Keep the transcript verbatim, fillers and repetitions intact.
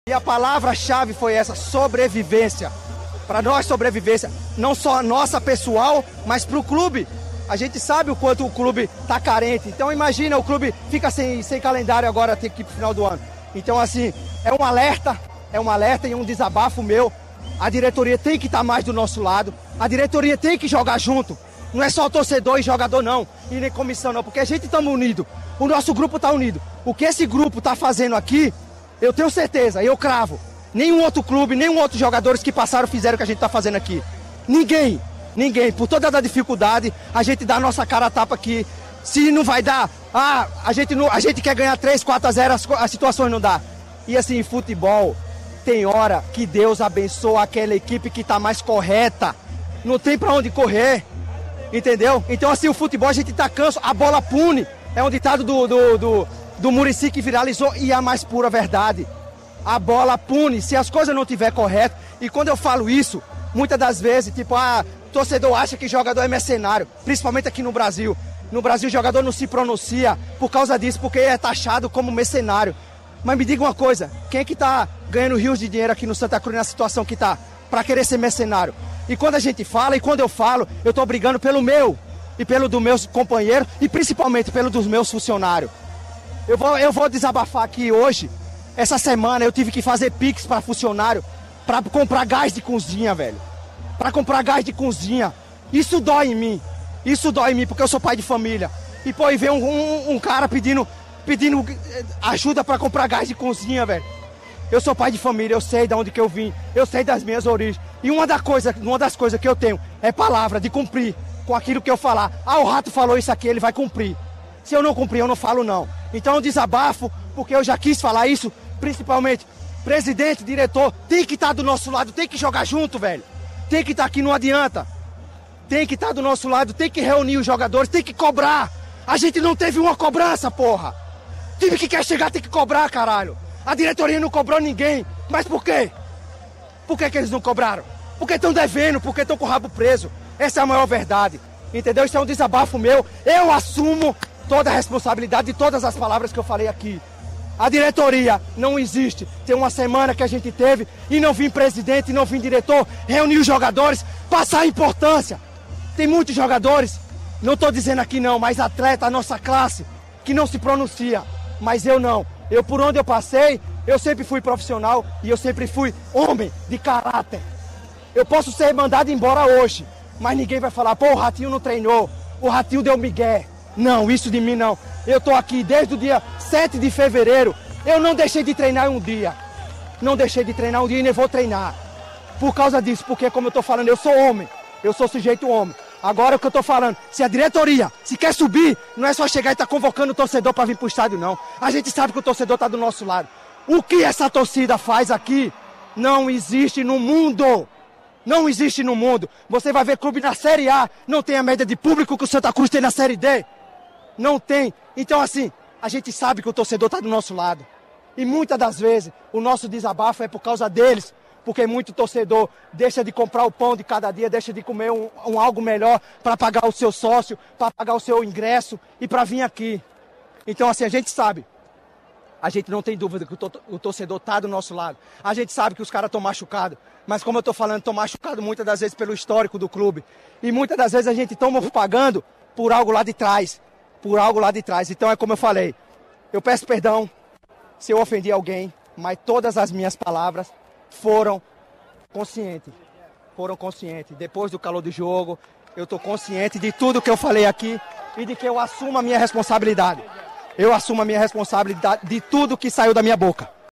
E a palavra-chave foi essa, sobrevivência. Para nós, sobrevivência, não só nossa pessoal, mas para o clube. A gente sabe o quanto o clube está carente. Então imagina, o clube fica sem, sem calendário agora até que pro final do ano. Então assim, é um alerta, é um alerta e um desabafo meu. A diretoria tem que estar mais do nosso lado. A diretoria tem que jogar junto. Não é só torcedor e jogador não, e nem comissão não, porque a gente estamos unidos. O nosso grupo está unido. O que esse grupo está fazendo aqui, eu tenho certeza, eu cravo. Nenhum outro clube, nenhum outro jogadores que passaram fizeram o que a gente está fazendo aqui. Ninguém, ninguém. Por toda a dificuldade, a gente dá a nossa cara a tapa aqui. Se não vai dar, ah, a gente, não, a gente quer ganhar três, quatro a zero, as, as situações não dá. E assim, futebol, tem hora que Deus abençoa aquela equipe que está mais correta. Não tem para onde correr, entendeu? Então assim, o futebol a gente tá canso, a bola pune. É um ditado do, do, do, do Muricy que viralizou e é a mais pura verdade. A bola pune se as coisas não estiver corretas. E quando eu falo isso, muitas das vezes, tipo, ah, torcedor acha que jogador é mercenário, principalmente aqui no Brasil. No Brasil o jogador não se pronuncia por causa disso, porque é taxado como mercenário. Mas me diga uma coisa, quem é que tá ganhando rios de dinheiro aqui no Santa Cruz na situação que tá, para querer ser mercenário? E quando a gente fala, e quando eu falo, eu tô brigando pelo meu, e pelo dos meus companheiros, e principalmente pelo dos meus funcionários. Eu vou, eu vou desabafar aqui hoje. Essa semana eu tive que fazer pix para funcionário, para comprar gás de cozinha, velho. Para comprar gás de cozinha. Isso dói em mim. Isso dói em mim, porque eu sou pai de família. E pô, e vem um, um, um cara pedindo, pedindo ajuda para comprar gás de cozinha, velho. Eu sou pai de família, eu sei de onde que eu vim, eu sei das minhas origens. E uma, da coisa, uma das coisas que eu tenho é palavra de cumprir com aquilo que eu falar. Ah, o Rato falou isso aqui, ele vai cumprir. Se eu não cumprir, eu não falo não. Então eu desabafo, porque eu já quis falar isso, principalmente, presidente, diretor, tem que estar do nosso lado, tem que jogar junto, velho. Tem que estar aqui, não adianta. Tem que estar do nosso lado, tem que reunir os jogadores, tem que cobrar. A gente não teve uma cobrança, porra. Time que quer chegar tem que cobrar, caralho. A diretoria não cobrou ninguém. Mas por quê? Por que que eles não cobraram? Porque estão devendo, porque estão com o rabo preso. Essa é a maior verdade. Entendeu? Isso é um desabafo meu. Eu assumo toda a responsabilidade de todas as palavras que eu falei aqui. A diretoria não existe. Tem uma semana que a gente teve e não vim presidente, não vim diretor, reunir os jogadores, passar a importância. Tem muitos jogadores, não estou dizendo aqui não, mas atleta, a nossa classe, que não se pronuncia. Mas eu não. Eu, por onde eu passei, eu sempre fui profissional e eu sempre fui homem de caráter. Eu posso ser mandado embora hoje, mas ninguém vai falar, pô, o Ratinho não treinou, o Ratinho deu migué. Não, isso de mim não. Eu tô aqui desde o dia sete de fevereiro, eu não deixei de treinar um dia. Não deixei de treinar um dia e nem vou treinar. Por causa disso, porque como eu tô falando, eu sou homem, eu sou sujeito homem. Agora o que eu tô falando, se a diretoria, se quer subir, não é só chegar e tá convocando o torcedor para vir pro estádio, não. A gente sabe que o torcedor tá do nosso lado. O que essa torcida faz aqui não existe no mundo. Não existe no mundo. Você vai ver clube na Série A, não tem a média de público que o Santa Cruz tem na Série D. Não tem. Então assim, a gente sabe que o torcedor tá do nosso lado. E muitas das vezes, o nosso desabafo é por causa deles. Porque muito torcedor deixa de comprar o pão de cada dia, deixa de comer um, um algo melhor para pagar o seu sócio, para pagar o seu ingresso e para vir aqui. Então assim, a gente sabe, a gente não tem dúvida que o, to o torcedor está do nosso lado. A gente sabe que os caras estão machucados, mas como eu estou falando, estão machucados muitas das vezes pelo histórico do clube. E muitas das vezes a gente toma pagando por algo lá de trás, por algo lá de trás. Então é como eu falei, eu peço perdão se eu ofendi alguém, mas todas as minhas palavras foram conscientes, foram conscientes. Depois do calor do jogo, eu estou consciente de tudo que eu falei aqui e de que eu assumo a minha responsabilidade. Eu assumo a minha responsabilidade de tudo que saiu da minha boca.